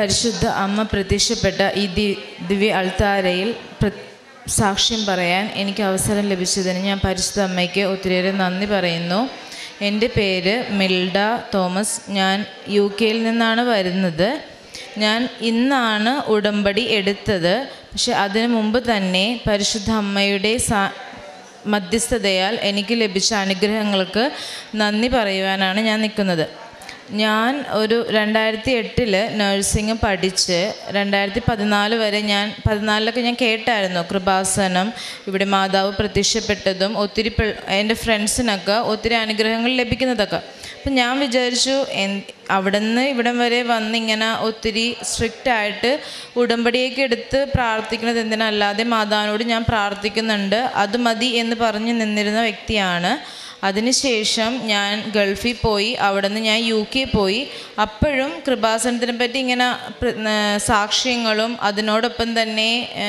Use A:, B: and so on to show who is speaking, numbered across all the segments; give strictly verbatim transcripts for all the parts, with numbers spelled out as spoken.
A: പരിശുദ്ധ അമ്മ പ്രത്യക്ഷപ്പെട്ട ഈ ദിവ്യ അൾത്താരയിൽ സാക്ഷ്യം പറയാൻ എനിക്ക് അവസരം ലഭിച്ചതിന് ഞാൻ പരിശുദ്ധ അമ്മയ്ക്ക് ഒത്തിരിയേറെ നന്ദി പറയുന്നു. എൻ്റെ പേര് മിൽഡ തോമസ്. ഞാൻ യു കെയിൽ നിന്നാണ് വരുന്നത്. ഞാൻ ഇന്നാണ് ഉടമ്പടി എടുത്തത്. പക്ഷെ അതിനു മുമ്പ് തന്നെ പരിശുദ്ധ അമ്മയുടെ സാ മധ്യസ്ഥതയാൽ എനിക്ക് ലഭിച്ച അനുഗ്രഹങ്ങൾക്ക് നന്ദി പറയുവാനാണ് ഞാൻ നിൽക്കുന്നത്. ഞാൻ ഒരു രണ്ടായിരത്തി എട്ടിൽ നഴ്സിംഗ് പഠിച്ച് രണ്ടായിരത്തി പതിനാല് വരെ ഞാൻ പതിനാലിലൊക്കെ ഞാൻ കേട്ടായിരുന്നു കൃപാസനം, ഇവിടെ മാതാവ് പ്രത്യക്ഷപ്പെട്ടതും ഒത്തിരി എൻ്റെ ഫ്രണ്ട്സിനൊക്കെ ഒത്തിരി അനുഗ്രഹങ്ങൾ ലഭിക്കുന്നതൊക്കെ. അപ്പം ഞാൻ വിചാരിച്ചു എൻ അവിടെ നിന്ന് ഇവിടം വരെ വന്നിങ്ങനെ ഒത്തിരി സ്ട്രിക്റ്റായിട്ട് ഉടമ്പടിയൊക്കെ എടുത്ത് പ്രാർത്ഥിക്കുന്നത് എന്തിനല്ലാതെ മാതാവിനോട് ഞാൻ പ്രാർത്ഥിക്കുന്നുണ്ട്, അത് മതി എന്ന് പറഞ്ഞ് നിന്നിരുന്ന വ്യക്തിയാണ്. അതിനുശേഷം ഞാൻ ഗൾഫിൽ പോയി, അവിടെ നിന്ന് ഞാൻ യു കെ പോയി. അപ്പോഴും കൃപാസനത്തിനെ പറ്റി ഇങ്ങനെ സാക്ഷ്യങ്ങളും അതിനോടൊപ്പം തന്നെ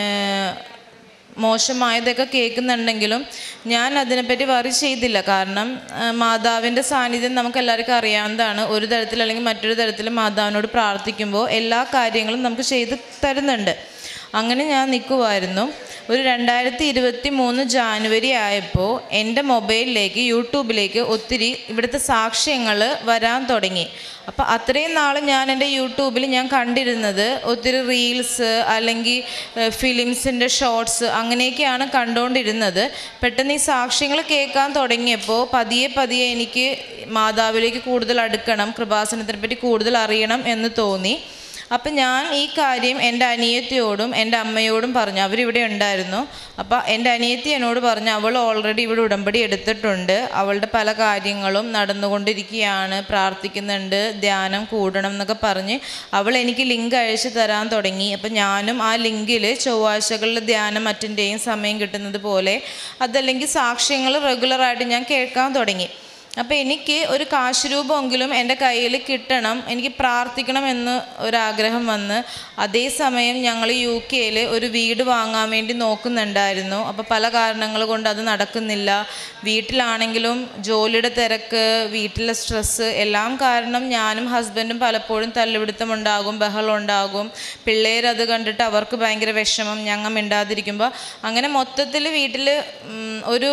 A: മോശമായതൊക്കെ കേൾക്കുന്നുണ്ടെങ്കിലും ഞാൻ അതിനെപ്പറ്റി വറി ചെയ്തില്ല. കാരണം മാതാവിൻ്റെ സാന്നിധ്യം നമുക്ക് എല്ലാവർക്കും അറിയാവുന്നതാണ്. ഒരു തരത്തിൽ അല്ലെങ്കിൽ മറ്റൊരു തരത്തിൽ മാതാവിനോട് പ്രാർത്ഥിക്കുമ്പോൾ എല്ലാ കാര്യങ്ങളും നമുക്ക് ചെയ്ത് തരുന്നുണ്ട്. അങ്ങനെ ഞാൻ നിൽക്കുമായിരുന്നു. ഒരു രണ്ടായിരത്തി ഇരുപത്തി മൂന്ന് ജാനുവരി ആയപ്പോൾ എൻ്റെ മൊബൈലിലേക്ക് യൂട്യൂബിലേക്ക് ഒത്തിരി ഇവിടുത്തെ സാക്ഷ്യങ്ങൾ വരാൻ തുടങ്ങി. അപ്പോൾ അത്രയും നാൾ ഞാൻ എൻ്റെ യൂട്യൂബിൽ ഞാൻ കണ്ടിരുന്നത് ഒത്തിരി റീൽസ് അല്ലെങ്കിൽ ഫിലിംസിൻ്റെ ഷോർട്സ് അങ്ങനെയൊക്കെയാണ് കണ്ടുകൊണ്ടിരുന്നത്. പെട്ടെന്ന് ഈ സാക്ഷ്യങ്ങൾ കേൾക്കാൻ തുടങ്ങിയപ്പോൾ പതിയെ പതിയെ എനിക്ക് മാതാവിലേക്ക് കൂടുതൽ അടുക്കണം, കൃപാസനത്തിനെ പറ്റി കൂടുതൽ അറിയണം എന്ന് തോന്നി. അപ്പം ഞാൻ ഈ കാര്യം എൻ്റെ അനിയത്തിയോടും എൻ്റെ അമ്മയോടും പറഞ്ഞു. അവരിവിടെ ഉണ്ടായിരുന്നു. അപ്പോൾ എൻ്റെ അനിയത്തി എന്നോട് പറഞ്ഞു, അവൾ ഓൾറെഡി ഇവിടെ ഉടമ്പടി എടുത്തിട്ടുണ്ട്, അവളുടെ പല കാര്യങ്ങളും നടന്നുകൊണ്ടിരിക്കുകയാണ്, പ്രാർത്ഥിക്കുന്നുണ്ട്, ധ്യാനം കൂടണം എന്നൊക്കെ പറഞ്ഞ് അവൾ എനിക്ക് ലിങ്ക് അയച്ചു തരാൻ തുടങ്ങി. അപ്പം ഞാനും ആ ലിങ്കിൽ ചൊവ്വാഴ്ചകളിൽ ധ്യാനം അറ്റൻഡ് ചെയ്യും സമയം കിട്ടുന്നത് പോലെ, അതല്ലെങ്കിൽ സാക്ഷ്യങ്ങൾ റെഗുലറായിട്ട് ഞാൻ കേൾക്കാൻ തുടങ്ങി. അപ്പോൾ എനിക്ക് ഒരു കാശ് രൂപമെങ്കിലും എൻ്റെ കയ്യിൽ കിട്ടണം, എനിക്ക് പ്രാർത്ഥിക്കണം എന്ന് ഒരാഗ്രഹം വന്ന്. അതേസമയം ഞങ്ങൾ യു കെയിൽ ഒരു വീട് വാങ്ങാൻ വേണ്ടി നോക്കുന്നുണ്ടായിരുന്നു. അപ്പോൾ പല കാരണങ്ങൾ കൊണ്ട് അത് നടക്കുന്നില്ല. വീട്ടിലാണെങ്കിലും ജോലിയുടെ തിരക്ക്, വീട്ടിലെ സ്ട്രെസ്സ് എല്ലാം കാരണം ഞാനും ഹസ്ബൻഡും പലപ്പോഴും തല്ലുപിടുത്തമുണ്ടാകും, ബഹളം ഉണ്ടാകും. പിള്ളേരത് കണ്ടിട്ട് അവർക്ക് ഭയങ്കര വിഷമം, ഞങ്ങൾ മിണ്ടാതിരിക്കുമ്പോൾ അങ്ങനെ മൊത്തത്തിൽ വീട്ടിൽ ഒരു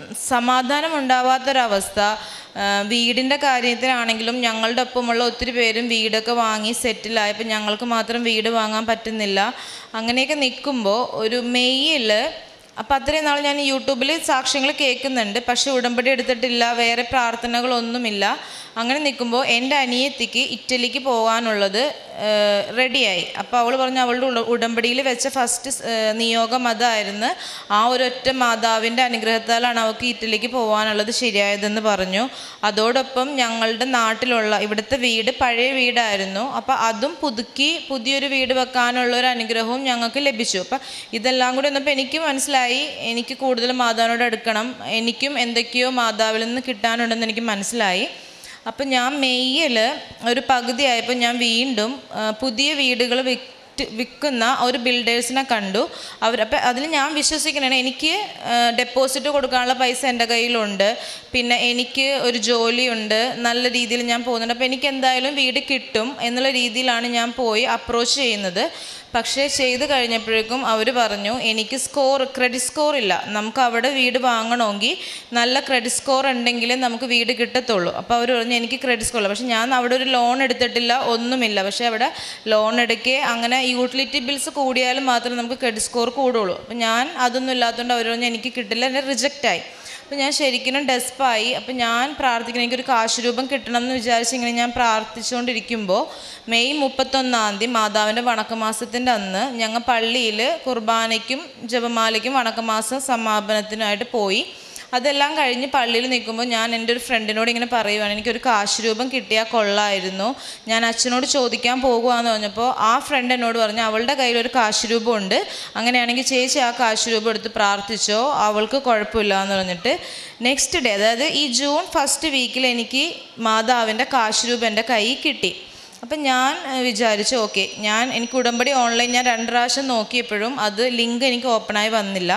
A: സമാധാനം ഉണ്ടാവാത്തൊരവസ്ഥ. വീടിൻ്റെ കാര്യത്തിലാണെങ്കിലും ഞങ്ങളുടെ ഒപ്പമുള്ള ഒത്തിരി പേരും വീടൊക്കെ വാങ്ങി സെറ്റിലായപ്പോൾ ഞങ്ങൾക്ക് മാത്രം വീട് വാങ്ങാൻ പറ്റുന്നില്ല. അങ്ങനെയൊക്കെ നിൽക്കുമ്പോൾ ഒരു മെയ്യിൽ, അപ്പം അത്രയും നാൾ ഞാൻ യൂട്യൂബിൽ സാക്ഷ്യങ്ങൾ കേൾക്കുന്നുണ്ട്, പക്ഷെ ഉടമ്പടി എടുത്തിട്ടില്ല, വേറെ പ്രാർത്ഥനകളൊന്നുമില്ല. അങ്ങനെ നിൽക്കുമ്പോൾ എൻ്റെ അനിയത്തിക്ക് ഇറ്റലിക്ക് പോകാനുള്ളത് റെഡിയായി. അപ്പോൾ അവൾ പറഞ്ഞു അവളുടെ ഉടമ്പടിയിൽ വെച്ച ഫസ്റ്റ് നിയോഗം അതായിരുന്നു. ആ ഒരൊറ്റ മാതാവിൻ്റെ അനുഗ്രഹത്താലാണ് അവൾക്ക് ഇറ്റലിക്ക് പോകാനുള്ളത് ശരിയായതെന്ന് പറഞ്ഞു. അതോടൊപ്പം ഞങ്ങളുടെ നാട്ടിലുള്ള ഇവിടുത്തെ വീട് പഴയ വീടായിരുന്നു. അപ്പോൾ അതും പുതുക്കി പുതിയൊരു വീട് വെക്കാനുള്ള ഒരു അനുഗ്രഹവും ഞങ്ങൾക്ക് ലഭിച്ചു. അപ്പം ഇതെല്ലാം കൂടി വന്നപ്പോൾ എനിക്ക് മനസ്സിലായി എനിക്ക് കൂടുതൽ മാതാവിനോട് അടുക്കണം, എനിക്കും എന്തൊക്കെയോ മാതാവിൽ നിന്ന് കിട്ടാനുണ്ടെന്ന് എനിക്ക് മനസ്സിലായി. അപ്പം ഞാൻ മെയ്യിൽ ഒരു പകുതിയായപ്പോൾ ഞാൻ വീണ്ടും പുതിയ വീടുകൾ വിറ്റ് വിൽക്കുന്ന ഒരു ബിൽഡേഴ്സിനെ കണ്ടു. അവർ അപ്പം അതിൽ ഞാൻ വിശ്വസിക്കണേ, എനിക്ക് ഡെപ്പോസിറ്റ് കൊടുക്കാനുള്ള പൈസ എൻ്റെ കയ്യിലുണ്ട്, പിന്നെ എനിക്ക് ഒരു ജോലിയുണ്ട്, നല്ല രീതിയിൽ ഞാൻ പോകുന്നുണ്ട്. അപ്പോൾ എനിക്ക് എന്തായാലും വീട് കിട്ടും എന്നുള്ള രീതിയിലാണ് ഞാൻ പോയി അപ്രോച്ച് ചെയ്യുന്നത്. പക്ഷേ ചെയ്ത് കഴിഞ്ഞപ്പോഴേക്കും അവർ പറഞ്ഞു എനിക്ക് സ്കോർ ക്രെഡിറ്റ് സ്കോർ ഇല്ല, നമുക്ക് അവിടെ വീട് വാങ്ങണമെങ്കിൽ നല്ല ക്രെഡിറ്റ് സ്കോർ ഉണ്ടെങ്കിലേ നമുക്ക് വീട് കിട്ടത്തുള്ളൂ. അപ്പോൾ അവർ പറഞ്ഞു എനിക്ക് ക്രെഡിറ്റ് സ്കോർ ഇല്ല. പക്ഷേ ഞാൻ അവിടെ ഒരു ലോൺ എടുത്തിട്ടില്ല, ഒന്നുമില്ല. പക്ഷേ അവിടെ ലോൺ എടുക്കേ അങ്ങനെ യൂട്ടിലിറ്റി ബിൽസ് കൂടിയാലും മാത്രമേ നമുക്ക് ക്രെഡിറ്റ് സ്കോർ കൂടുള്ളൂ. അപ്പോൾ ഞാൻ അതൊന്നും ഇല്ലാത്തതുകൊണ്ട് അവർ പറഞ്ഞു എനിക്ക് കിട്ടില്ല, എന്നെ റിജക്റ്റായി. അപ്പോൾ ഞാൻ ശരിക്കും ഡെസ്പായി. അപ്പോൾ ഞാൻ പ്രാർത്ഥിക്കണം, എനിക്കൊരു കാശ് രൂപം കിട്ടണം എന്ന് വിചാരിച്ച് ഇങ്ങനെ ഞാൻ പ്രാർത്ഥിച്ചുകൊണ്ടിരിക്കുമ്പോൾ മെയ് മുപ്പത്തൊന്നാം തീയതി മാതാവിൻ്റെ വണക്കമാസത്തിൻ്റെ അന്ന് ഞങ്ങൾ പള്ളിയിൽ കുർബാനയ്ക്കും ജപമാലയ്ക്കും വണക്കമാസം സമാപനത്തിനായിട്ട് പോയി. അതെല്ലാം കഴിഞ്ഞ് പള്ളിയിൽ നിൽക്കുമ്പോൾ ഞാൻ എൻ്റെ ഒരു ഫ്രണ്ടിനോട് ഇങ്ങനെ പറയുവാണ്, എനിക്കൊരു കാശ് രൂപം കിട്ടിയാൽ കൊള്ളായിരുന്നു, ഞാൻ അച്ഛനോട് ചോദിക്കാൻ പോകുകയെന്ന് പറഞ്ഞപ്പോൾ ആ ഫ്രണ്ട് എന്നോട് പറഞ്ഞു അവളുടെ കയ്യിലൊരു കാശ് രൂപം ഉണ്ട്, അങ്ങനെയാണെങ്കിൽ ചേച്ചി ആ കാശ് രൂപം എടുത്ത് പ്രാർത്ഥിച്ചോ, അവൾക്ക് കുഴപ്പമില്ല എന്ന് പറഞ്ഞിട്ട് നെക്സ്റ്റ് ഡേ, അതായത് ഈ ജൂൺ ഫസ്റ്റ് വീക്കിൽ എനിക്ക് മാതാവിൻ്റെ കാശ് രൂപം എൻ്റെ കയ്യിൽ കിട്ടി. അപ്പം ഞാൻ വിചാരിച്ചു ഓക്കെ, ഞാൻ എനിക്ക് ഉടമ്പടി ഓൺലൈൻ ഞാൻ രണ്ട് പ്രാവശ്യം നോക്കിയപ്പോഴും അത് ലിങ്ക് എനിക്ക് ഓപ്പണായി വന്നില്ല.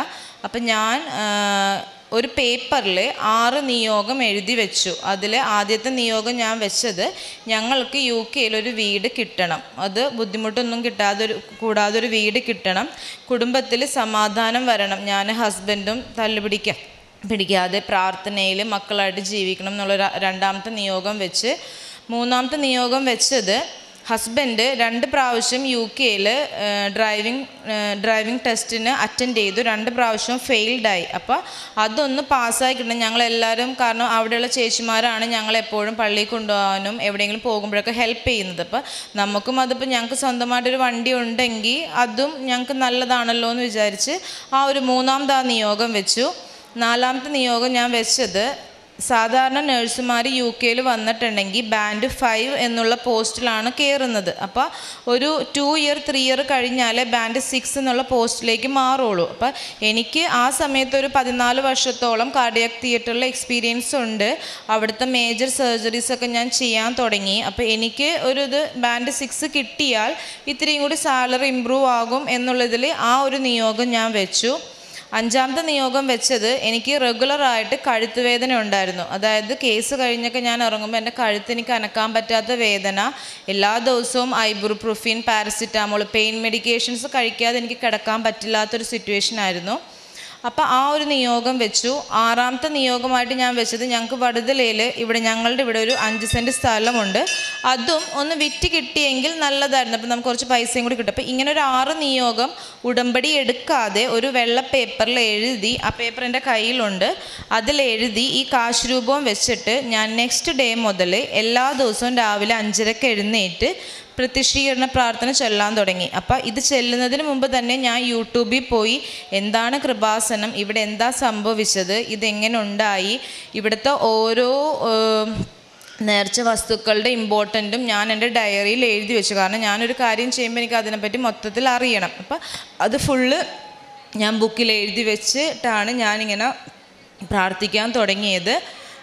A: അപ്പം ഞാൻ ഒരു പേപ്പറിൽ ആറ് നിയോഗം എഴുതി വെച്ചു. അതിൽ ആദ്യത്തെ നിയോഗം ഞാൻ വെച്ചത് ഞങ്ങൾക്ക് യു കെയിലൊരു വീട് കിട്ടണം, അത് ബുദ്ധിമുട്ടൊന്നും കിട്ടാതൊരു കൂടാതൊരു വീട് കിട്ടണം, കുടുംബത്തിൽ സമാധാനം വരണം, ഞാൻ ഹസ്ബൻഡും തല്ലുപിടിക്കാം പിടിക്കാതെ പ്രാർത്ഥനയിൽ മക്കളായിട്ട് ജീവിക്കണം എന്നുള്ള രണ്ടാമത്തെ നിയോഗം വെച്ച്, മൂന്നാമത്തെ നിയോഗം വെച്ചത് ഹസ്ബൻഡ് രണ്ട് പ്രാവശ്യം യു കെയിൽ ഡ്രൈവിംഗ് ഡ്രൈവിംഗ് ടെസ്റ്റിന് അറ്റൻഡ് ചെയ്തു, രണ്ട് പ്രാവശ്യം ഫെയിൽഡായി. അപ്പോൾ അതൊന്ന് പാസ്സായി കിട്ടണം ഞങ്ങളെല്ലാവരും, കാരണം അവിടെയുള്ള ചേച്ചിമാരാണ് ഞങ്ങളെപ്പോഴും പള്ളിയിൽ കൊണ്ടുപോകാനും എവിടെയെങ്കിലും പോകുമ്പോഴൊക്കെ ഹെൽപ്പ് ചെയ്യുന്നത്. അപ്പോൾ നമുക്കും അതിപ്പോൾ ഞങ്ങൾക്ക് സ്വന്തമായിട്ടൊരു വണ്ടി ഉണ്ടെങ്കിൽ അതും ഞങ്ങൾക്ക് നല്ലതാണല്ലോ എന്ന് വിചാരിച്ച് ആ ഒരു മൂന്നാമത് ആ നിയോഗം വെച്ചു. നാലാമത്തെ നിയോഗം ഞാൻ വെച്ചത് സാധാരണ നഴ്സുമാർ യു കെയിൽ വന്നിട്ടുണ്ടെങ്കിൽ ബാൻഡ് ഫൈവ് എന്നുള്ള പോസ്റ്റിലാണ് കയറുന്നത്. അപ്പോൾ ഒരു ടു ഇയർ ത്രീ ഇയർ കഴിഞ്ഞാലേ ബാൻഡ് സിക്സ് എന്നുള്ള പോസ്റ്റിലേക്ക് മാറുള്ളൂ. അപ്പോൾ എനിക്ക് ആ സമയത്ത് ഒരു പതിനാല് വർഷത്തോളം കാർഡിയാക് തിയേറ്ററിൽ എക്സ്പീരിയൻസ് ഉണ്ട്, അവിടുത്തെ മേജർ സർജറീസൊക്കെ ഞാൻ ചെയ്യാൻ തുടങ്ങി. അപ്പോൾ എനിക്ക് ഒരു ഇത് ബാൻഡ് സിക്സ് കിട്ടിയാൽ ഇത്രയും കൂടി സാലറി ഇമ്പ്രൂവ് ആകും എന്നുള്ളതിൽ ആ ഒരു നിയോഗം ഞാൻ വെച്ചു. അഞ്ചാമത്തെ നിയോഗം വെച്ചത് എനിക്ക് റെഗുലറായിട്ട് കഴുത്ത് വേദന ഉണ്ടായിരുന്നു. അതായത് കേസ് കഴിഞ്ഞൊക്കെ ഞാൻ ഇറങ്ങുമ്പോൾ എൻ്റെ കഴുത്ത് എനിക്ക് അനക്കാൻ പറ്റാത്ത വേദന, എല്ലാ ദിവസവും ഐബുപ്രോഫിൻ, പാരസിറ്റാമോൾ, പെയിൻ മെഡിക്കേഷൻസ് കഴിക്കാതെ എനിക്ക് കിടക്കാൻ പറ്റില്ലാത്തൊരു സിറ്റുവേഷൻ ആയിരുന്നു. അപ്പോൾ ആ ഒരു നിയോഗം വെച്ചു. ആറാമത്തെ നിയോഗമായിട്ട് ഞാൻ വെച്ചത് ഞങ്ങൾക്ക് വടുതലയിൽ ഇവിടെ ഞങ്ങളുടെ ഇവിടെ ഒരു അഞ്ച് സെൻറ്റ് സ്ഥലമുണ്ട്, അതും ഒന്ന് വിറ്റ് കിട്ടിയെങ്കിൽ നല്ലതായിരുന്നു, അപ്പോൾ നമുക്ക് കുറച്ച് പൈസയും കൂടി കിട്ടും. അപ്പോൾ ഇങ്ങനെ ഒരു ആറ് നിയോഗം ഉടമ്പടി എടുക്കാതെ ഒരു വെള്ള പേപ്പറിൽ എഴുതി, ആ പേപ്പർ എൻ്റെ കയ്യിലുണ്ട്, അതിലെഴുതി ഈ കാശ് രൂപവും വെച്ചിട്ട് ഞാൻ നെക്സ്റ്റ് ഡേ മുതൽ എല്ലാ ദിവസവും രാവിലെ അഞ്ചരക്ക് എഴുന്നേറ്റ് പ്രത്യക്ഷീകരണ പ്രാർത്ഥന ചൊല്ലാൻ തുടങ്ങി. അപ്പോൾ ഇത് ചെല്ലുന്നതിന് മുമ്പ് തന്നെ ഞാൻ യൂട്യൂബിൽ പോയി എന്താണ് കൃപാസനം, ഇവിടെ എന്താ സംഭവിച്ചത്, ഇതെങ്ങനെ ഉണ്ടായി, ഇവിടുത്തെ ഓരോ നേർച്ച വസ്തുക്കളുടെ ഇമ്പോർട്ടൻറ്റും ഞാൻ എൻ്റെ ഡയറിയിൽ എഴുതി വെച്ചു. കാരണം ഞാനൊരു കാര്യം ചെയ്യുമ്പോൾ എനിക്ക് അതിനെപ്പറ്റി മൊത്തത്തിൽ അറിയണം. അപ്പം അത് ഫുള്ള് ഞാൻ ബുക്കിൽ എഴുതി വെച്ചിട്ടാണ് ഞാനിങ്ങനെ പ്രാർത്ഥിക്കാൻ തുടങ്ങിയത്.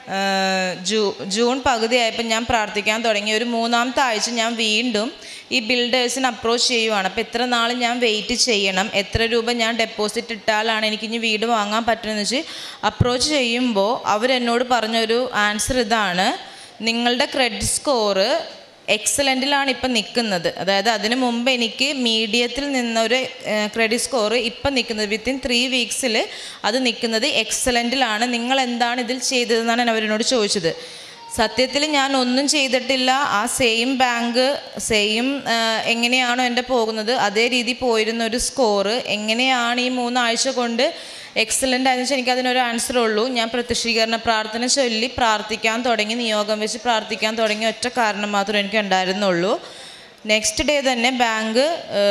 A: ജൂ ജൂൺ പകുതിയായപ്പോൾ ഞാൻ പ്രാർത്ഥിക്കാൻ തുടങ്ങി. ഒരു മൂന്നാമത്തെ ആഴ്ച ഞാൻ വീണ്ടും ഈ ബിൽഡേഴ്സിന് അപ്രോച്ച് ചെയ്യുവാണ്. അപ്പോൾ എത്ര നാൾ ഞാൻ വെയിറ്റ് ചെയ്യണം, എത്ര രൂപ ഞാൻ ഡെപ്പോസിറ്റ് ഇട്ടാലാണ് എനിക്കിനി വീട് വാങ്ങാൻ പറ്റുമെന്ന് വെച്ച് അപ്രോച്ച് ചെയ്യുമ്പോൾ അവരെന്നോട് പറഞ്ഞൊരു ആൻസർ ഇതാണ്: നിങ്ങളുടെ ക്രെഡിറ്റ് സ്കോറ് എക്സലൻറ്റിലാണ് ഇപ്പം നിൽക്കുന്നത്. അതായത് അതിന് മുമ്പ് എനിക്ക് മീഡിയത്തിൽ നിന്നൊരു ക്രെഡിറ്റ് സ്കോർ ഇപ്പം നിൽക്കുന്നത് വിത്തിൻ ത്രീ വീക്സിൽ അത് നിൽക്കുന്നത് എക്സലൻറ്റിലാണ്. നിങ്ങൾ എന്താണ് ഇതിൽ ചെയ്തതെന്നാണ് അവരെന്നോട് ചോദിച്ചത്. സത്യത്തിൽ ഞാൻ ഒന്നും ചെയ്തിട്ടില്ല. ആ സെയിം ബാങ്ക് സെയിം എങ്ങനെയാണോ എൻ്റെ പോകുന്നത് അതേ രീതി പോയിരുന്ന ഒരു സ്കോറ് എങ്ങനെയാണ് ഈ മൂന്നാഴ്ച കൊണ്ട് എക്സലൻ്റ് ആയെന്ന് വെച്ചാൽ എനിക്കതിനൊരു ആൻസർ ഉള്ളൂ. ഞാൻ പ്രത്യക്ഷീകരണ പ്രാർത്ഥന ചൊല്ലി പ്രാർത്ഥിക്കാൻ തുടങ്ങി, നിയോഗം വെച്ച് പ്രാർത്ഥിക്കാൻ തുടങ്ങി. ഒറ്റ കാരണം മാത്രമേ എനിക്ക് ഉണ്ടായിരുന്നുള്ളൂ. നെക്സ്റ്റ് ഡേ തന്നെ ബാങ്ക്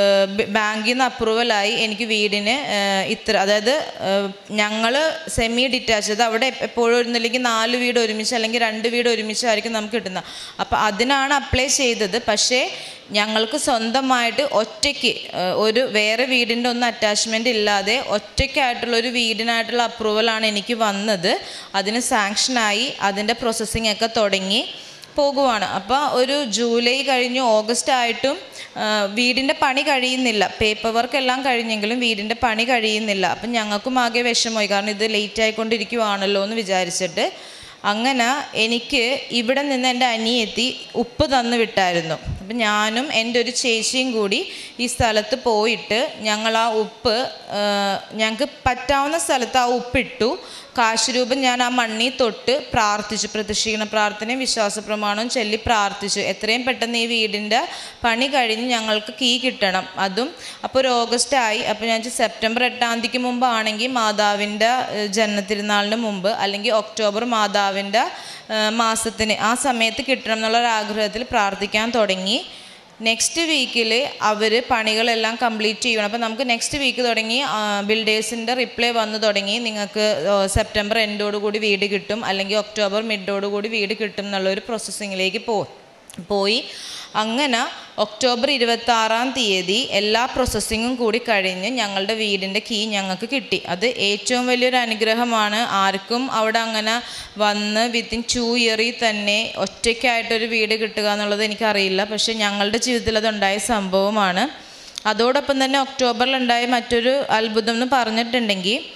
A: ബാങ്കിൽ നിന്ന് അപ്രൂവലായി എനിക്ക് വീടിന് ഇത്ര, അതായത് ഞങ്ങൾ സെമി ഡിറ്റാച്ച്ഡ്, അവിടെ എപ്പോഴും ഒന്നില്ലെങ്കിൽ നാല് വീട് ഒരുമിച്ച് അല്ലെങ്കിൽ രണ്ട് വീട് ഒരുമിച്ചായിരിക്കും നമുക്ക് കിട്ടുന്നത്. അപ്പോൾ അതിനാണ് അപ്ലൈ ചെയ്തത്. പക്ഷേ ഞങ്ങൾക്ക് സ്വന്തമായിട്ട് ഒറ്റയ്ക്ക് ഒരു വേറെ വീടിൻ്റെ ഒന്നും അറ്റാച്ച്മെൻ്റ് ഇല്ലാതെ ഒറ്റയ്ക്കായിട്ടുള്ളൊരു വീടിനായിട്ടുള്ള അപ്രൂവലാണ് എനിക്ക് വന്നത്. അതിന് സാങ്ഷനായി, അതിൻ്റെ പ്രോസസ്സിംഗ് ഒക്കെ തുടങ്ങി പോകുവാണ്. അപ്പോൾ ഒരു ജൂലൈ കഴിഞ്ഞു ഓഗസ്റ്റ് ആയിട്ടും വീടിൻ്റെ പണി കഴിയുന്നില്ല. പേപ്പർ വർക്ക് എല്ലാം കഴിഞ്ഞെങ്കിലും വീടിൻ്റെ പണി കഴിയുന്നില്ല. അപ്പം ഞങ്ങൾക്കും ആകെ വിഷമമായി, കാരണം ഇത് ലേറ്റ് ആയിക്കൊണ്ടിരിക്കുവാണല്ലോ എന്ന് വിചാരിച്ചിട്ട്. അങ്ങനെ എനിക്ക് ഇവിടെ നിന്ന് എൻ്റെ അനിയത്തി ഉപ്പ് തന്നു വിട്ടായിരുന്നു. അപ്പം ഞാനും എൻ്റെ ഒരു ചേച്ചിയും കൂടി ഈ സ്ഥലത്ത് പോയിട്ട് ഞങ്ങൾ ആ ഉപ്പ് ഞങ്ങൾക്ക് പറ്റാവുന്ന സ്ഥലത്ത് ആ ഉപ്പിട്ടു. കാശ് രൂപം ഞാൻ ആ മണ്ണിൽ തൊട്ട് പ്രാർത്ഥിച്ചു. പ്രത്യക്ഷീകരണ പ്രാർത്ഥനയും വിശ്വാസ പ്രമാണവും ചൊല്ലി പ്രാർത്ഥിച്ചു. എത്രയും പെട്ടെന്ന് ഈ വീടിൻ്റെ പണി കഴിഞ്ഞ് ഞങ്ങൾക്ക് കീ കിട്ടണം. അതും അപ്പോൾ ഒരു ഓഗസ്റ്റ് ആയി. അപ്പോൾ ഞാൻ സെപ്റ്റംബർ എട്ടാം തീയതിക്ക് മുമ്പാണെങ്കിൽ മാതാവിൻ്റെ ജന്മതിരുനാളിന് മുമ്പ്, അല്ലെങ്കിൽ ഒക്ടോബർ മാതാവിൻ്റെ മാസത്തിന് ആ സമയത്ത് കിട്ടണം എന്നുള്ളൊരാഗ്രഹത്തിൽ പ്രാർത്ഥിക്കാൻ തുടങ്ങി. നെക്സ്റ്റ് വീക്കിൽ അവർ പണികളെല്ലാം കംപ്ലീറ്റ് ചെയ്യണം. അപ്പോൾ നമുക്ക് നെക്സ്റ്റ് വീക്ക് തുടങ്ങി ബിൽഡേഴ്സിൻ്റെ റിപ്ലൈ വന്നു തുടങ്ങി, നിങ്ങൾക്ക് സെപ്റ്റംബർ എൻഡോടുകൂടി വീട് കിട്ടും അല്ലെങ്കിൽ ഒക്ടോബർ മിഡോടുകൂടി വീട് കിട്ടും എന്നുള്ളൊരു പ്രോസസ്സിങ്ങിലേക്ക് പോ പോയി അങ്ങനെ ഒക്ടോബർ ഇരുപത്താറാം തീയതി എല്ലാ പ്രോസസ്സിങ്ങും കൂടി കഴിഞ്ഞ് ഞങ്ങളുടെ വീടിൻ്റെ കീ ഞങ്ങൾക്ക് കിട്ടി. അത് ഏറ്റവും വലിയൊരു അനുഗ്രഹമാണ്. ആർക്കും അവിടെ അങ്ങനെ വന്ന് വിത്തിൻ ടു ഇയറിൽ തന്നെ ഒറ്റയ്ക്കായിട്ടൊരു വീട് കിട്ടുക എന്നുള്ളത് എനിക്കറിയില്ല. പക്ഷേ ഞങ്ങളുടെ ജീവിതത്തിൽ അതുണ്ടായ സംഭവമാണ്. അതോടൊപ്പം തന്നെ ഒക്ടോബറിലുണ്ടായ മറ്റൊരു അത്ഭുതം എന്ന് പറഞ്ഞിട്ടുണ്ടെങ്കിൽ,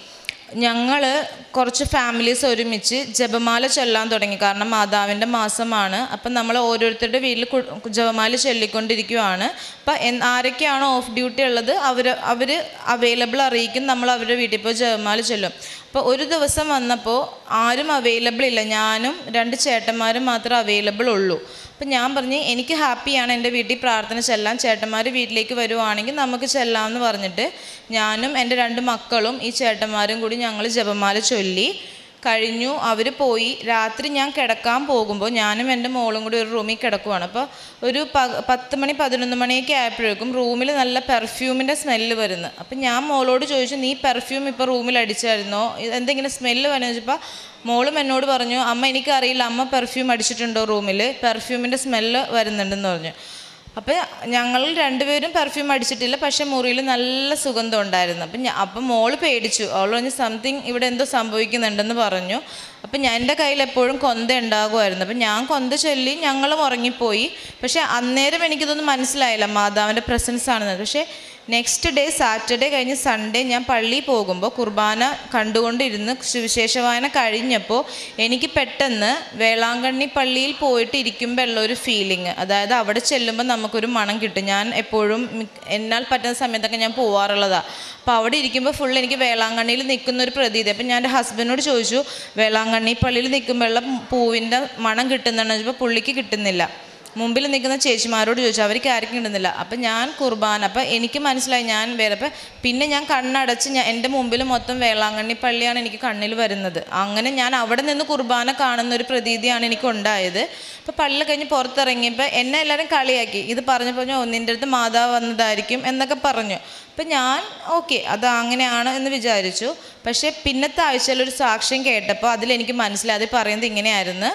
A: ഞങ്ങൾ കുറച്ച് ഫാമിലീസ് ഒരുമിച്ച് ജപമാല ചൊല്ലാൻ തുടങ്ങി. കാരണം മാതാവിൻ്റെ മാസമാണ്. അപ്പം നമ്മൾ ഓരോരുത്തരുടെ വീട്ടിൽ ജപമാല ചൊല്ലിക്കൊണ്ടിരിക്കുകയാണ്. അപ്പം ആരൊക്കെയാണോ ഓഫ് ഡ്യൂട്ടി ഉള്ളത് അവർ അവർ അവൈലബിൾ അറിയിക്കും. നമ്മൾ അവരുടെ വീട്ടിൽ പോയി ജപമാല ചൊല്ലും. അപ്പോൾ ഒരു ദിവസം വന്നപ്പോൾ ആരും അവൈലബിൾ ഇല്ല. ഞാനും രണ്ട് ചേട്ടന്മാരും മാത്രമേ അവൈലബിൾ ഉള്ളൂ. അപ്പം ഞാൻ പറഞ്ഞ് എനിക്ക് ഹാപ്പിയാണ് എൻ്റെ വീട്ടിൽ പ്രാർത്ഥന ചെല്ലാൻ, ചേട്ടന്മാർ വീട്ടിലേക്ക് വരുവാണെങ്കിൽ നമുക്ക് ചെല്ലാമെന്ന് പറഞ്ഞിട്ട് ഞാനും എൻ്റെ രണ്ട് മക്കളും ഈ ചേട്ടന്മാരും കൂടി ഞങ്ങൾ ജപമാല ചൊല്ലി കഴിഞ്ഞു. അവർ പോയി. രാത്രി ഞാൻ കിടക്കാൻ പോകുമ്പോൾ ഞാനും എൻ്റെ മോളും കൂടി ഒരു റൂമിൽ കിടക്കുവാണ്. അപ്പോൾ ഒരു പ പത്ത് മണി പതിനൊന്ന് മണിയൊക്കെ ആയപ്പോഴേക്കും റൂമിൽ നല്ല പെർഫ്യൂമിൻ്റെ സ്മെല്ല് വരുന്നു. അപ്പം ഞാൻ മോളോട് ചോദിച്ചു, നീ പെർഫ്യൂം ഇപ്പോൾ റൂമിൽ അടിച്ചായിരുന്നോ, എന്തെങ്കിലും സ്മെല്ല് വരുന്നത് ചോദിച്ചപ്പോൾ മോളും എന്നോട് പറഞ്ഞു, അമ്മ എനിക്കറിയില്ല, അമ്മ പെർഫ്യൂം അടിച്ചിട്ടുണ്ടോ റൂമിൽ, പെർഫ്യൂമിൻ്റെ സ്മെല്ല് വരുന്നുണ്ടെന്ന് പറഞ്ഞു. അപ്പോൾ ഞങ്ങൾ രണ്ടുപേരും പെർഫ്യൂം അടിച്ചിട്ടില്ല, പക്ഷേ മുറിയിൽ നല്ല സുഗന്ധം ഉണ്ടായിരുന്നു. അപ്പം ഞാൻ അപ്പം മോള് പേടിച്ചു. അവൾ പറഞ്ഞു സംതിങ് ഇവിടെ എന്തോ സംഭവിക്കുന്നുണ്ടെന്ന് പറഞ്ഞു. അപ്പം ഞാൻ എൻ്റെ കയ്യിൽ എപ്പോഴും കൊന്ത ഉണ്ടാകുമായിരുന്നു. അപ്പം ഞാൻ കൊന്ത ചൊല്ലി ഞങ്ങളും ഉറങ്ങിപ്പോയി. പക്ഷേ അന്നേരം എനിക്കിതൊന്നും മനസ്സിലായില്ല മാതാവിൻ്റെ പ്രസൻസ് ആണെന്നത്. പക്ഷേ നെക്സ്റ്റ് ഡേ സാറ്റർഡേ കഴിഞ്ഞ് സൺഡേ ഞാൻ പള്ളിയിൽ പോകുമ്പോൾ കുർബാന കണ്ടുകൊണ്ടിരുന്ന് സുവിശേഷ വായന കഴിഞ്ഞപ്പോൾ എനിക്ക് പെട്ടെന്ന് വേളാങ്കണ്ണി പള്ളിയിൽ പോയിട്ട് ഇരിക്കുമ്പോൾ ഉള്ള ഒരു ഫീലിംഗ്, അതായത് അവിടെ ചെല്ലുമ്പോൾ നമുക്കൊരു മണം കിട്ടും. ഞാൻ എപ്പോഴും എന്നാൽ പറ്റുന്ന സമയത്തൊക്കെ ഞാൻ പോവാറുള്ളതാണ്. അപ്പോൾ അവിടെ ഇരിക്കുമ്പോൾ ഫുൾ എനിക്ക് വേളാങ്കണ്ണിയിൽ നിൽക്കുന്ന ഒരു പ്രതീതി. അപ്പം ഞാൻ എൻ്റെ ഹസ്ബൻഡിനോട് ചോദിച്ചു, വേളാങ്കണ്ണി പള്ളിയിൽ നിൽക്കുമ്പോഴുള്ള പൂവിൻ്റെ മണം കിട്ടുന്നുണ്ടെന്ന് ചോദിച്ചപ്പോൾ പുള്ളിക്ക് കിട്ടുന്നില്ല. മുമ്പിൽ നിൽക്കുന്ന ചേച്ചിമാരോട് ചോദിച്ചു, അവർക്ക് ആർക്കും കിട്ടുന്നില്ല. അപ്പം ഞാൻ കുർബാന, അപ്പം എനിക്ക് മനസ്സിലായി ഞാൻ വേറെ. അപ്പം പിന്നെ ഞാൻ കണ്ണടച്ച് ഞാൻ എൻ്റെ മുമ്പിൽ മൊത്തം വേളാങ്കണ്ണി പള്ളിയാണ് എനിക്ക് കണ്ണിൽ വരുന്നത്. അങ്ങനെ ഞാൻ അവിടെ നിന്ന് കുർബാന കാണുന്ന ഒരു പ്രതീതിയാണ് എനിക്കുണ്ടായത്. അപ്പോൾ പള്ളി കഴിഞ്ഞ് പുറത്തിറങ്ങിയപ്പോൾ എന്നെ എല്ലാവരും കളിയാക്കി. ഇത് പറഞ്ഞപ്പോൾ ഞാൻ നിൻ്റെ അടുത്ത് മാതാവ് വന്നതായിരിക്കും എന്നൊക്കെ പറഞ്ഞു. അപ്പം ഞാൻ ഓക്കെ അത് അങ്ങനെയാണ് എന്ന് വിചാരിച്ചു. പക്ഷേ പിന്നത്തെ ആഴ്ചയിൽ ഒരു സാക്ഷ്യം കേട്ടപ്പോൾ അതിലെനിക്ക് മനസ്സിലായി, അത് പറയുന്നത് ഇങ്ങനെയായിരുന്നു,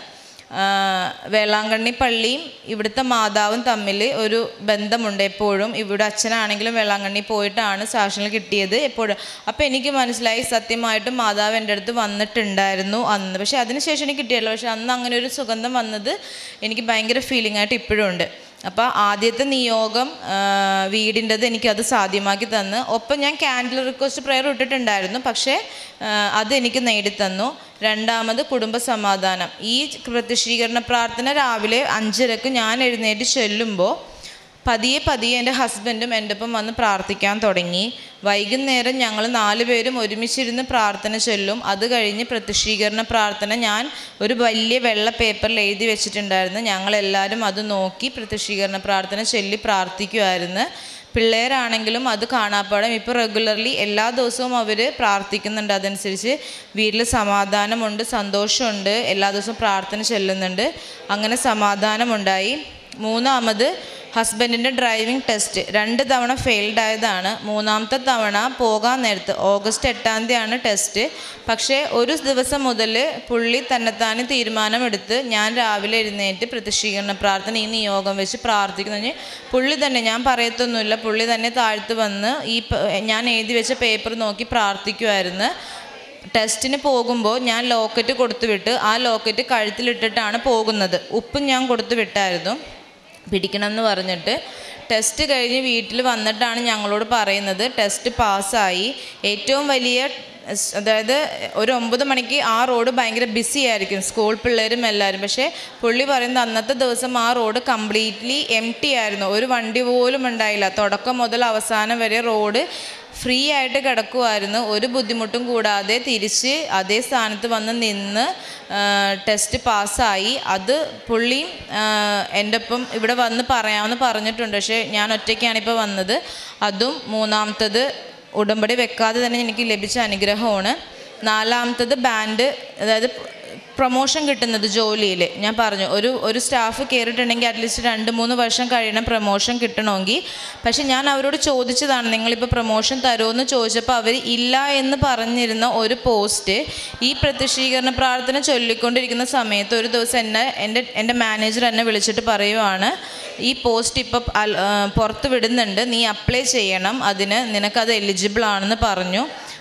A: വേളാങ്കണ്ണി പള്ളിയും ഇവിടുത്തെ മാതാവും തമ്മിൽ ഒരു ബന്ധമുണ്ട് എപ്പോഴും. ഇവിടെ അച്ഛനാണെങ്കിലും വേളാങ്കണ്ണി പോയിട്ടാണ് സാക്ഷ്യങ്ങൾ കിട്ടിയത് എപ്പോഴും. അപ്പോൾ എനിക്ക് മനസ്സിലായി സത്യമായിട്ടും മാതാവ് എൻ്റെ അടുത്ത് വന്നിട്ടുണ്ടായിരുന്നു അന്ന്. പക്ഷേ അതിനുശേഷം എനിക്ക് കിട്ടിയല്ലോ. പക്ഷെ അന്ന് അങ്ങനെ ഒരു സുഗന്ധം വന്നത് എനിക്ക് ഭയങ്കര ഫീലിംഗ് ആയിട്ട് ഇപ്പോഴും ഉണ്ട്. അപ്പോൾ ആദ്യത്തെ നിയോഗം വീടിൻ്റെത് എനിക്കത് സാധ്യമാക്കി തന്ന്. ഒപ്പം ഞാൻ ക്യാൻഡിൽ റിക്വസ്റ്റ് പ്രെയർ ഇട്ടിട്ടുണ്ടായിരുന്നു, പക്ഷേ അതെനിക്ക് നേടിത്തന്നു. രണ്ടാമത് കുടുംബ സമാധാനം. ഈ പ്രത്യക്ഷീകരണ പ്രാർത്ഥന രാവിലെ അഞ്ചരക്ക് ഞാൻ എഴുന്നേറ്റ് ചൊല്ലുമ്പോൾ പതിയെ പതിയെ എൻ്റെ ഹസ്ബൻഡും എൻ്റെ ഒപ്പം വന്ന് പ്രാർത്ഥിക്കാൻ തുടങ്ങി. വൈകുന്നേരം ഞങ്ങൾ നാല് പേരും ഒരുമിച്ചിരുന്ന് പ്രാർത്ഥന ചൊല്ലും. അത് കഴിഞ്ഞ് പ്രത്യക്ഷീകരണ പ്രാർത്ഥന ഞാൻ ഒരു വലിയ വെള്ള പേപ്പറിൽ എഴുതി വെച്ചിട്ടുണ്ടായിരുന്നു. ഞങ്ങളെല്ലാവരും അത് നോക്കി പ്രത്യക്ഷീകരണ പ്രാർത്ഥന ചൊല്ലി പ്രാർത്ഥിക്കുമായിരുന്നു. പിള്ളേരാണെങ്കിലും അത് കാണാപ്പാടം ഇപ്പോൾ റെഗുലർലി എല്ലാ ദിവസവും അവർ പ്രാർത്ഥിക്കുന്നുണ്ട്. അതനുസരിച്ച് വീട്ടിൽ സമാധാനമുണ്ട്, സന്തോഷമുണ്ട്, എല്ലാ ദിവസവും പ്രാർത്ഥന ചൊല്ലുന്നുണ്ട്. അങ്ങനെ സമാധാനമുണ്ടായി. മൂന്നാമത് ഹസ്ബൻഡിൻ്റെ ഡ്രൈവിംഗ് ടെസ്റ്റ് രണ്ട് തവണ ഫെയിൽഡ് ആയതാണ്. മൂന്നാമത്തെ തവണ പോകാൻ നേരത്ത് ഓഗസ്റ്റ് എട്ടാം തീയതിയാണ് ടെസ്റ്റ്. പക്ഷേ ഒരു ദിവസം മുതൽ പുള്ളി തന്നെത്താനെ തീരുമാനമെടുത്ത് ഞാൻ രാവിലെ എഴുന്നേറ്റ് പ്രത്യക്ഷീകരണ പ്രാർത്ഥന ഈ നിയോഗം വെച്ച് പ്രാർത്ഥിക്കുന്നു. പുള്ളി തന്നെ, ഞാൻ പറയത്തൊന്നുമില്ല, പുള്ളി തന്നെ താഴ്ത്ത് വന്ന് ഈ ഞാൻ എഴുതി വെച്ച പേപ്പർ നോക്കി പ്രാർത്ഥിക്കുമായിരുന്നു. ടെസ്റ്റിന് പോകുമ്പോൾ ഞാൻ ലോക്കറ്റ് കൊടുത്തു വിട്ട് ആ ലോക്കറ്റ് കഴുത്തിലിട്ടിട്ടാണ് പോകുന്നത്. ഉപ്പും ഞാൻ കൊടുത്തു വിട്ടായിരുന്നു പിടിക്കണം എന്ന് പറഞ്ഞിട്ട്. ടെസ്റ്റ് കഴിഞ്ഞ് വീട്ടിൽ വന്നിട്ടാണ് ഞങ്ങളോട് പറയുന്നത് ടെസ്റ്റ് പാസ്സായി. ഏറ്റവും വലിയ അതായത് ഒരു ഒമ്പത് മണിക്ക് ആ റോഡ് ഭയങ്കര ബിസി ആയിരിക്കും, സ്കൂൾ പിള്ളേരും എല്ലാവരും. പക്ഷേ പുള്ളി പറയുന്നത് അന്നത്തെ ദിവസം ആ റോഡ് കംപ്ലീറ്റ്ലി എം ടി ആയിരുന്നു. ഒരു വണ്ടി പോലും ഉണ്ടായില്ല. തുടക്കം മുതൽ അവസാനം വരെ റോഡ് ഫ്രീ ആയിട്ട് കിടക്കുമായിരുന്നു. ഒരു ബുദ്ധിമുട്ടും കൂടാതെ തിരിച്ച് അതേ സ്ഥാനത്ത് വന്ന് നിന്ന് ടെസ്റ്റ് പാസ്സായി. അത് പുള്ളി എൻ്റെ ഒപ്പം ഇവിടെ വന്ന് പറയാമെന്ന് പറഞ്ഞിട്ടുണ്ട്. പക്ഷേ ഞാൻ ഒറ്റയ്ക്കാണിപ്പോൾ വന്നത്. അതും മൂന്നാമത്തത് ഉടമ്പടി വെക്കാതെ തന്നെ എനിക്ക് ലഭിച്ച അനുഗ്രഹമാണ്. നാലാമത്തത് ബാൻഡ്, അതായത് പ്രൊമോഷൻ കിട്ടുന്നത് ജോലിയിൽ. ഞാൻ പറഞ്ഞു ഒരു ഒരു സ്റ്റാഫ് കയറിയിട്ടുണ്ടെങ്കിൽ അറ്റ്ലീസ്റ്റ് രണ്ട് മൂന്ന് വർഷം കഴിയണം പ്രൊമോഷൻ കിട്ടണമെങ്കിൽ. പക്ഷെ ഞാൻ അവരോട് ചോദിച്ചതാണ് നിങ്ങളിപ്പോൾ പ്രൊമോഷൻ തരുമെന്ന് ചോദിച്ചപ്പോൾ അവർ ഇല്ല എന്ന് പറഞ്ഞിരുന്ന ഒരു പോസ്റ്റ് ഈ പ്രത്യക്ഷീകരണ പ്രാർത്ഥന ചൊല്ലിക്കൊണ്ടിരിക്കുന്ന സമയത്ത് ഒരു ദിവസം എന്നെ എൻ്റെ എൻ്റെ മാനേജർ എന്നെ വിളിച്ചിട്ട് പറയുവാണ്, ഈ പോസ്റ്റ് ഇപ്പോൾ പുറത്ത് വിടുന്നുണ്ട്, നീ അപ്ലൈ ചെയ്യണം, അതിന് നിനക്കത് എലിജിബിൾ ആണെന്ന് പറഞ്ഞു.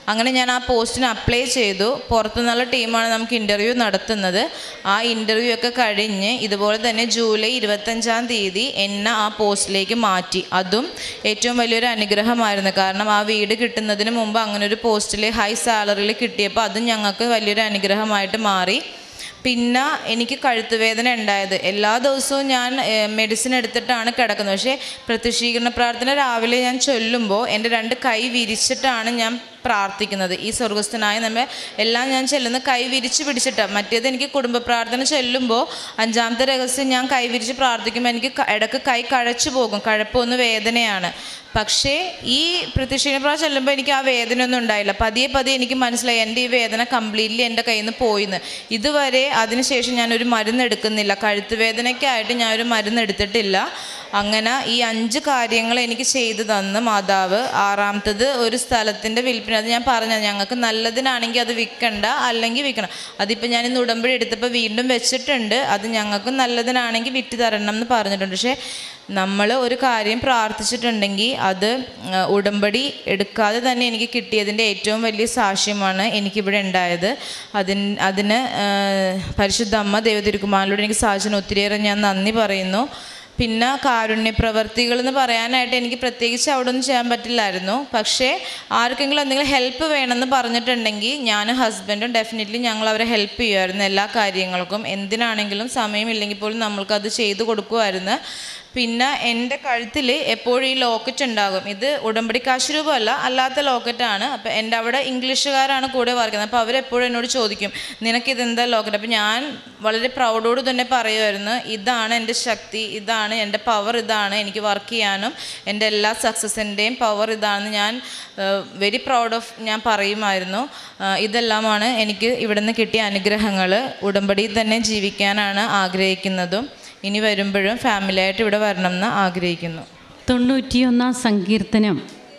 A: അങ്ങനെ ഞാൻ ആ പോസ്റ്റിന് അപ്ലൈ ചെയ്തു. പുറത്തുനിന്നുള്ള ടീമാണ് നമുക്ക് ഇൻ്റർവ്യൂ നടത്തുന്നത്. ആ ഇൻ്റർവ്യൂ ഒക്കെ കഴിഞ്ഞ് ഇതുപോലെ തന്നെ ജൂലൈ ഇരുപത്തഞ്ചാം തീയതി എന്നെ ആ പോസ്റ്റിലേക്ക് മാറ്റി. അതും ഏറ്റവും വലിയൊരു അനുഗ്രഹമായിരുന്നു. കാരണം ആ വീട് കിട്ടുന്നതിന് മുമ്പ് അങ്ങനെ ഒരു പോസ്റ്റിൽ ഹൈ സാലറിയിൽ കിട്ടിയപ്പോൾ അതും ഞങ്ങൾക്ക് വലിയൊരു അനുഗ്രഹമായിട്ട് മാറി. പിന്നെ എനിക്ക് കഴുത്തുവേദന ഉണ്ടായത്. എല്ലാ ദിവസവും ഞാൻ മെഡിസിൻ എടുത്തിട്ടാണ് കിടക്കുന്നത്. പക്ഷേ പ്രത്യക്ഷീകരണ പ്രാർത്ഥന രാവിലെ ഞാൻ ചൊല്ലുമ്പോൾ എൻ്റെ രണ്ട് കൈ വിരിച്ചിട്ടാണ് ഞാൻ പ്രാർത്ഥിക്കുന്നത്. ഈ സ്വർഗസ്ഥനായ നമ്മെ എല്ലാം ഞാൻ ചെല്ലുന്ന കൈ വിരിച്ച് പിടിച്ചിട്ടാണ്. മറ്റേത് എനിക്ക് കുടുംബ പ്രാർത്ഥന ചൊല്ലുമ്പോൾ അഞ്ചാമത്തെ രഹസ്യം ഞാൻ കൈ വിരിച്ച് പ്രാർത്ഥിക്കുമ്പോൾ എനിക്ക് ഇടയ്ക്ക് കൈ കഴച്ചു പോകും. കഴപ്പൊന്ന് വേദനയാണ്. പക്ഷേ ഈ പ്രത്യക്ഷീകരണ പ്രാർത്ഥന ചെല്ലുമ്പോൾ എനിക്ക് ആ വേദനയൊന്നും ഉണ്ടായില്ല. പതിയെ പതിയെ എനിക്ക് മനസ്സിലായി എൻ്റെ ഈ വേദന കംപ്ലീറ്റ്ലി എൻ്റെ കയ്യിൽ നിന്ന് പോയിന്ന്. ഇതുവരെ അതിനുശേഷം ഞാനൊരു മരുന്ന് എടുക്കുന്നില്ല. കഴുത്ത് വേദനയ്ക്കായിട്ട് ഞാനൊരു മരുന്ന് എടുത്തിട്ടില്ല. അങ്ങനെ ഈ അഞ്ച് കാര്യങ്ങൾ എനിക്ക് ചെയ്തു തന്ന് മാതാവ്. ആറാമത്തത് ഒരു സ്ഥലത്തിൻ്റെ വിൽപ്പന. അത് ഞാൻ പറഞ്ഞത് ഞങ്ങൾക്ക് നല്ലതിനാണെങ്കിൽ അത് വിൽക്കണ്ട, അല്ലെങ്കിൽ വിൽക്കണം. അതിപ്പോൾ ഞാൻ ഇന്ന് ഉടമ്പടി എടുത്തപ്പോൾ വീണ്ടും വെച്ചിട്ടുണ്ട്. അത് ഞങ്ങൾക്ക് നല്ലതിനാണെങ്കിൽ വിറ്റ് തരണം എന്ന് പറഞ്ഞിട്ടുണ്ട്. പക്ഷേ നമ്മൾ ഒരു കാര്യം പ്രാർത്ഥിച്ചിട്ടുണ്ടെങ്കിൽ അത് ഉടമ്പടി എടുക്കാതെ തന്നെ എനിക്ക് കിട്ടിയതിൻ്റെ ഏറ്റവും വലിയ സാക്ഷ്യമാണ് എനിക്കിവിടെ ഉണ്ടായത്. അതിന് അതിന് പരിശുദ്ധ അമ്മ ദൈവതിരുക്കുമാരനോട് എനിക്ക് സാക്ഷ്യം ഒത്തിരിയേറെ ഞാൻ നന്ദി പറയുന്നു. പിന്നെ കാരുണ്യ പ്രവർത്തികൾ എന്ന് പറയാനായിട്ട് എനിക്ക് പ്രത്യേകിച്ച് അവിടെ ഒന്നും ചെയ്യാൻ പറ്റില്ലായിരുന്നു. പക്ഷേ ആർക്കെങ്കിലും എന്തെങ്കിലും ഹെൽപ്പ് വേണമെന്ന് പറഞ്ഞിട്ടുണ്ടെങ്കിൽ ഞാനും ഹസ്ബൻഡും ഡെഫിനറ്റ്ലി ഞങ്ങൾ അവരെ ഹെൽപ്പ് ചെയ്യുമായിരുന്നു എല്ലാ കാര്യങ്ങൾക്കും. എന്തിനാണെങ്കിലും സമയമില്ലെങ്കിൽ പോലും നമ്മൾക്കത് ചെയ്തു കൊടുക്കുമായിരുന്നു. പിന്നെ എൻ്റെ കഴുത്തിൽ എപ്പോഴും ഈ ലോക്കറ്റ് ഉണ്ടാകും. ഇത് ഉടമ്പടി കാശ് രൂപമല്ല, അല്ലാത്ത ലോക്കറ്റാണ്. അപ്പോൾ എൻ്റെ അവിടെ ഇംഗ്ലീഷുകാരാണ് കൂടെ വർക്കുന്നത്. അപ്പോൾ അവരെപ്പോഴും എന്നോട് ചോദിക്കും, നിനക്കിതെന്താ ലോക്കറ്റ്? അപ്പോൾ ഞാൻ വളരെ പ്രൗഡോട് തന്നെ പറയുമായിരുന്നു, ഇതാണ് എൻ്റെ ശക്തി, ഇതാണ് എൻ്റെ പവർ, ഇതാണ് എനിക്ക് വർക്ക് ചെയ്യാനും എൻ്റെ എല്ലാ സക്സസിൻ്റെയും പവർ ഇതാണെന്ന് ഞാൻ വെരി പ്രൗഡ് ഓഫ് ഞാൻ പറയുമായിരുന്നു. ഇതെല്ലാമാണ് എനിക്ക് ഇവിടെ നിന്ന് കിട്ടിയ അനുഗ്രഹങ്ങൾ. ഉടമ്പടിയിൽ തന്നെ ജീവിക്കാനാണ് ആഗ്രഹിക്കുന്നതും ഇനി വരുമ്പോഴും ഫാമിലിയായിട്ട് ഇവിടെ വരണം എന്ന് ആഗ്രഹിക്കുന്നു.
B: തൊണ്ണൂറ്റിയൊന്നാം സങ്കീർത്തനം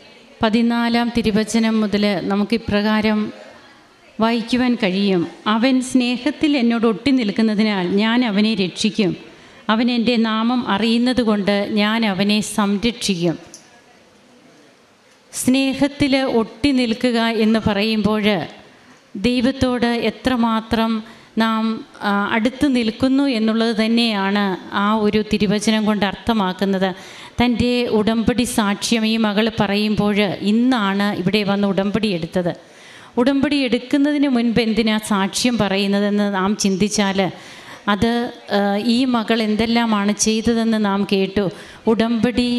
B: പതിനാലാം തിരുവചനം മുതൽ നമുക്ക് ഇപ്രകാരം വായിക്കുവാൻ കഴിയും. അവൻ സ്നേഹത്തിൽ എന്നോട് ഒട്ടി നിൽക്കുന്നതിനാൽ ഞാൻ അവനെ രക്ഷിക്കും. അവൻ എൻ്റെ നാമം അറിയുന്നത് കൊണ്ട് ഞാൻ അവനെ സംരക്ഷിക്കും. സ്നേഹത്തിൽ ഒട്ടി നിൽക്കുക എന്ന് പറയുമ്പോൾ ദൈവത്തോട് എത്രമാത്രം നാം അടുത്ത് നിൽക്കുന്നു എന്നുള്ളത് തന്നെയാണ് ആ ഒരു തിരുവചനം കൊണ്ട് അർത്ഥമാക്കുന്നത്. തൻ്റെ ഉടമ്പടി സാക്ഷ്യം ഈ മകൾ പറയുമ്പോൾ ഇന്നാണ് ഇവിടെ വന്ന് ഉടമ്പടി എടുത്തത്. ഉടമ്പടി എടുക്കുന്നതിന് മുൻപ് എന്തിനാ സാക്ഷ്യം പറയുന്നതെന്ന് നാം ചിന്തിച്ചാൽ അത് ഈ മകൾ എന്തെല്ലാമാണ് ചെയ്തതെന്ന് നാം കേട്ടു. ഉടമ്പടി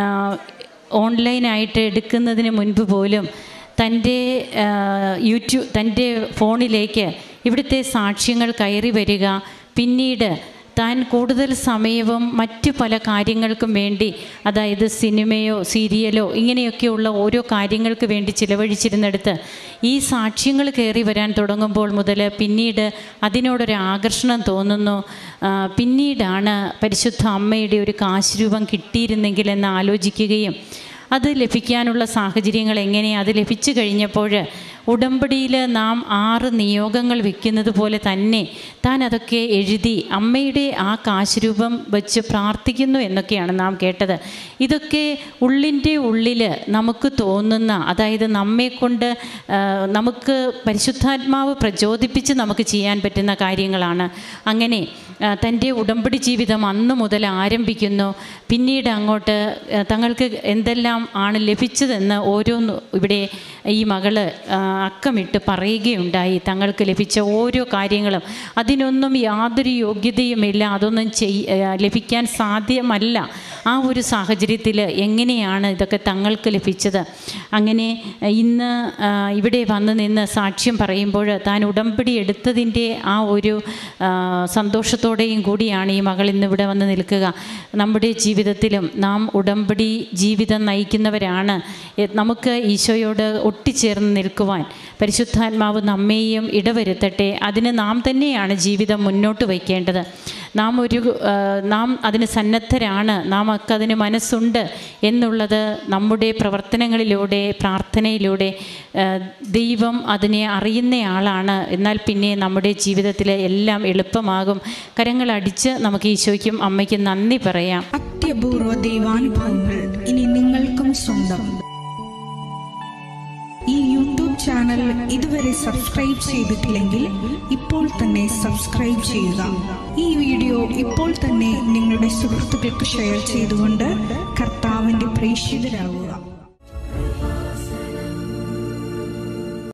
B: ഓൺലൈനായിട്ട് എടുക്കുന്നതിന് മുൻപ് പോലും തൻ്റെ യൂട്യൂബ് തൻ്റെ ഫോണിലേക്ക് ഇവിടുത്തെ സാക്ഷ്യങ്ങൾ കയറി വരിക, പിന്നീട് താൻ കൂടുതൽ സമയവും മറ്റു പല കാര്യങ്ങൾക്കും വേണ്ടി, അതായത് സിനിമയോ സീരിയലോ ഇങ്ങനെയൊക്കെയുള്ള ഓരോ കാര്യങ്ങൾക്ക് വേണ്ടി ചിലവഴിച്ചിരുന്നെടുത്ത് ഈ സാക്ഷ്യങ്ങൾ കയറി വരാൻ തുടങ്ങുമ്പോൾ മുതൽ പിന്നീട് അതിനോടൊരു ആകർഷണം തോന്നുന്നു. പിന്നീടാണ് പരിശുദ്ധ അമ്മയുടെ ഒരു കാശുരൂപം കിട്ടിയിരുന്നെങ്കിലെന്ന് ആലോചിക്കുകയും അത് ലഭിക്കാനുള്ള സാഹചര്യങ്ങൾ എങ്ങനെയാണ്, അത് ലഭിച്ചു കഴിഞ്ഞപ്പോൾ ഉടമ്പടിയിൽ നാം ആറ് നിയോഗങ്ങൾ വെക്കുന്നത് പോലെ തന്നെ താൻ അതൊക്കെ എഴുതി അമ്മയുടെ ആ കാശുരൂപം വെച്ച് പ്രാർത്ഥിക്കുന്നു എന്നൊക്കെയാണ് നാം കേട്ടത്. ഇതൊക്കെ ഉള്ളിൻ്റെ ഉള്ളിൽ നമുക്ക് തോന്നുന്ന, അതായത് നമ്മെക്കൊണ്ട് നമുക്ക് പരിശുദ്ധാത്മാവ് പ്രചോദിപ്പിച്ച് നമുക്ക് ചെയ്യാൻ പറ്റുന്ന കാര്യങ്ങളാണ്. അങ്ങനെ തൻ്റെ ഉടമ്പടി ജീവിതം അന്ന് മുതൽ ആരംഭിക്കുന്നു. പിന്നീട് അങ്ങോട്ട് തങ്ങൾക്ക് എന്തെല്ലാം ആണ് ലഭിച്ചതെന്ന് ഓരോന്ന് ഇവിടെ ഈ മകള് അക്കമിട്ട് പറയുകയുണ്ടായി. തങ്ങൾക്ക് ലഭിച്ച ഓരോ കാര്യങ്ങളും അതിനൊന്നും യാതൊരു യോഗ്യതയുമില്ല, അതൊന്നും ചെയ് ലഭിക്കാൻ സാധ്യമല്ല. ആ ഒരു സാഹചര്യത്തിൽ എങ്ങനെയാണ് ഇതൊക്കെ തങ്ങൾക്ക് ലഭിച്ചത്? അങ്ങനെ ഇന്ന് ഇവിടെ വന്ന് നിന്ന് സാക്ഷ്യം പറയുമ്പോൾ താൻ ഉടമ്പടി എടുത്തതിൻ്റെ ആ ഒരു സന്തോഷത്തോടെയും കൂടിയാണ് ഈ മകൾ ഇന്നിവിടെ വന്ന് നിൽക്കുക. നമ്മുടെ ജീവിതത്തിലും നാം ഉടമ്പടി ജീവിതം നയിക്കുന്നവരാണ്. നമുക്ക് ഈശോയോട് ഒട്ടിച്ചേർന്ന് നിൽക്കുവാൻ പരിശുദ്ധാത്മാവ് നമ്മെയും ഇടവരുത്തട്ടെ. അതിന് നാം തന്നെയാണ് ജീവിതം മുന്നോട്ട് വയ്ക്കേണ്ടത്. നാം ഒരു നാം അതിന് സന്നദ്ധരാണ്, നാം ഒക്കെ അതിന് മനസ്സുണ്ട് എന്നുള്ളത് നമ്മുടെ പ്രവർത്തനങ്ങളിലൂടെ പ്രാർത്ഥനയിലൂടെ ദൈവം അതിനെ അറിയുന്നയാളാണ്. എന്നാൽ പിന്നെ നമ്മുടെ ജീവിതത്തിൽ എല്ലാം എളുപ്പമാകും. കരങ്ങളടിച്ച് നമുക്ക് ഈശോയ്ക്കും അമ്മയ്ക്കും നന്ദി പറയാം.
C: അത്യപൂർവ ദൈവാനുഭവങ്ങൾ ഇനി നിങ്ങൾക്കും സ്വന്തം. ഈ യൂട്യൂബ് ചാനൽ ഇതുവരെ സബ്സ്ക്രൈബ് ചെയ്തിട്ടില്ലെങ്കിൽ ഇപ്പോൾ തന്നെ സബ്സ്ക്രൈബ് ചെയ്യുക. ഈ വീഡിയോ ഇപ്പോൾ തന്നെ നിങ്ങളുടെ സുഹൃത്തുക്കൾക്ക് ഷെയർ ചെയ്തുകൊണ്ട് കർത്താവിൻ്റെ പ്രേക്ഷിതരാകുക.